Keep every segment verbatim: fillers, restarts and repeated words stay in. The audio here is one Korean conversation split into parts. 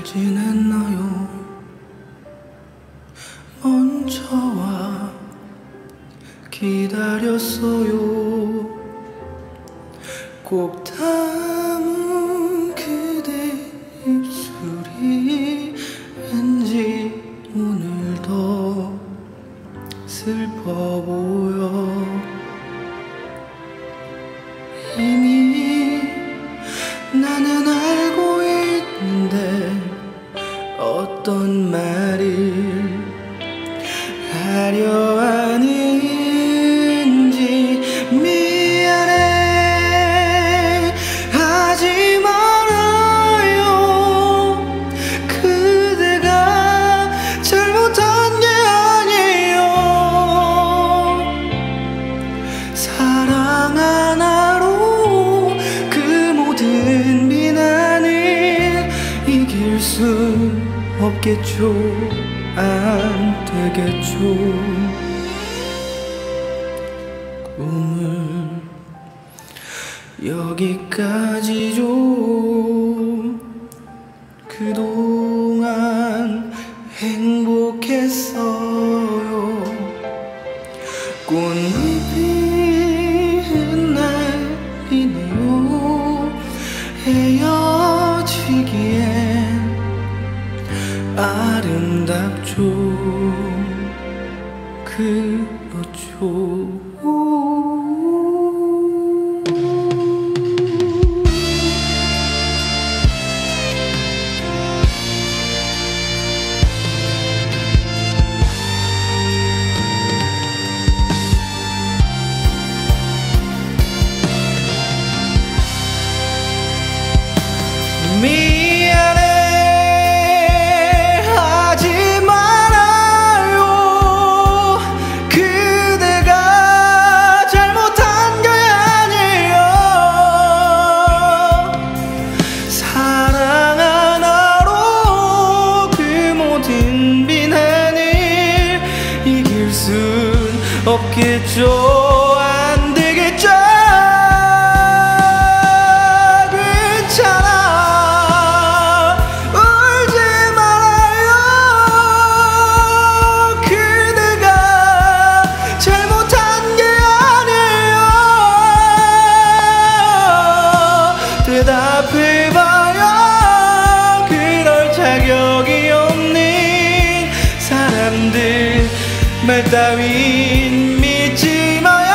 지냈나요? 먼저 와 기다렸어요. 꼭 담은 그대 입술이 왠지 오늘 더 슬퍼 보여. 이미 나는 알고 있는데 어떤 말을 하려 하는지. 미안해 하지 말아요. 그대가 잘못한 게 아니에요. 사랑 하나로 그 모든 비난을 이길 순 없겠죠. 안 되겠죠. 꿈은 여기까지죠. 그동안 행복했어요. 꽃잎이 흩날리네요. 헤어지기엔 아름답죠. 그렇죠. 미안해 하지 말아요. 그대가 잘못한 게 아니에요. 사랑 하나로 그 모든 비난을 이길 순 없겠죠. 안 되겠죠. 대답해봐야 그럴 자격이 없는 사람들 말 따윈 믿지 마요.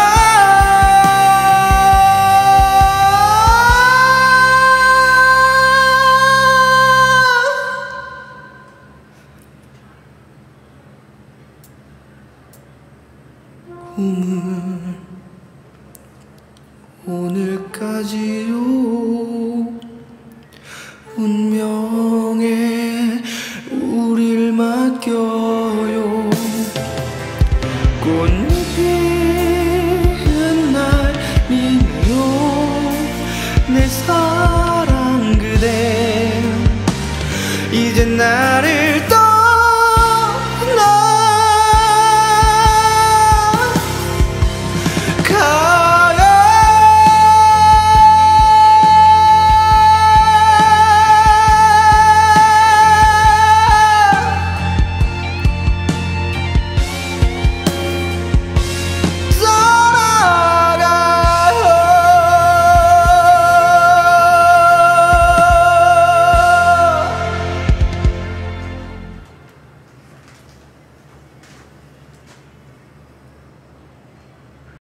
꿈은 오늘까지요. 운명에 우릴 맡겨